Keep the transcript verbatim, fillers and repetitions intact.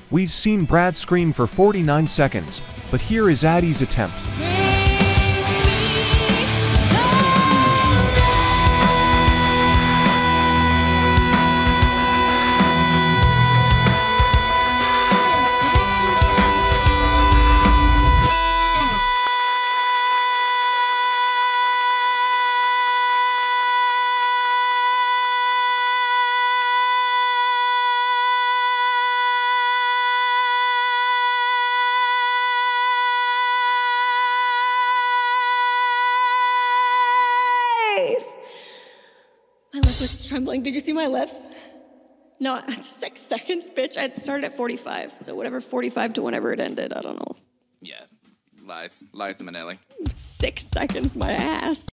We've seen Brad scream for forty-nine seconds, but here is Addie's attempt. My lip was trembling. Did you see my lip? No, six seconds, bitch. I started at forty-five, so whatever, forty-five to whenever it ended, I don't know. Yeah, lies. Lies to Manelli. Six seconds, my ass.